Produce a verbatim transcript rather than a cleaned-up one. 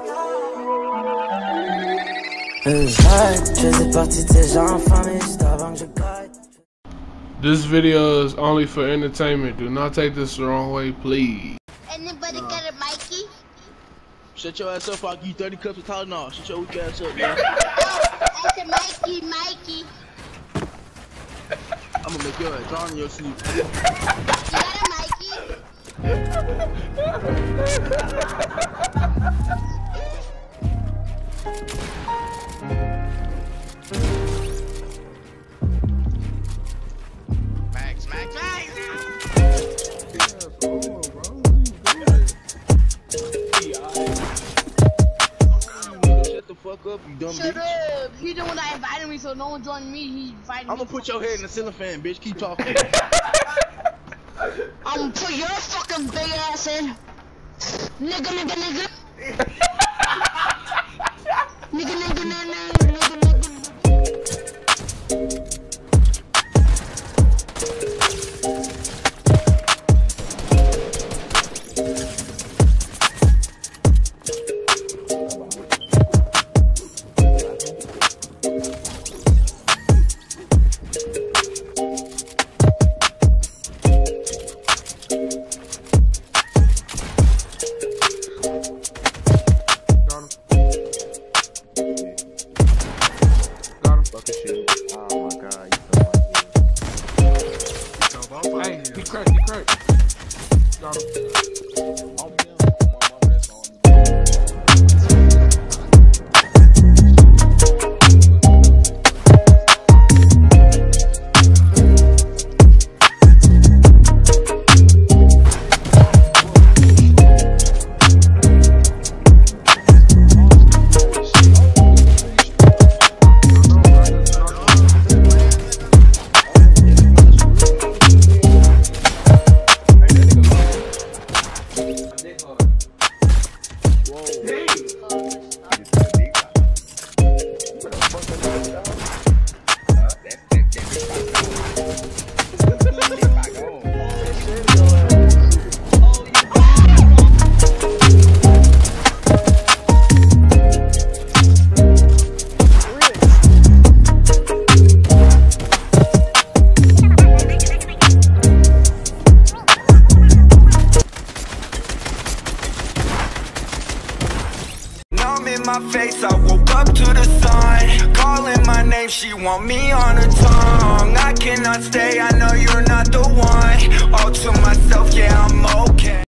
This video is only for entertainment. Do not take this the wrong way, please. Anybody uh. got a Mikey? Shut your ass up, I'll give you thirty cups of Tylenol. Shut your weak ass up, man. I said Mikey, Mikey. I'm gonna make your ass drown in your sleep. You got a Mikey? Max, Max, Max! Shut the fuck up, you dumb Shut bitch. up! He the one that invited me, so no one joined me. He invited I'm me. gonna put your head in the ceiling fan, bitch. Keep talking. I'm gonna put your fucking big ass in. Nigga, nigga, nigga. Nigga, nigga, nigga, nigga, nigga, nigga. Oh my god, you so much. Hey, he cracked, he cracked. Got him. In my face, I woke up to the sun. Calling my name, she want me on her tongue. I cannot stay, I know you're not the one. All to myself, yeah, I'm okay.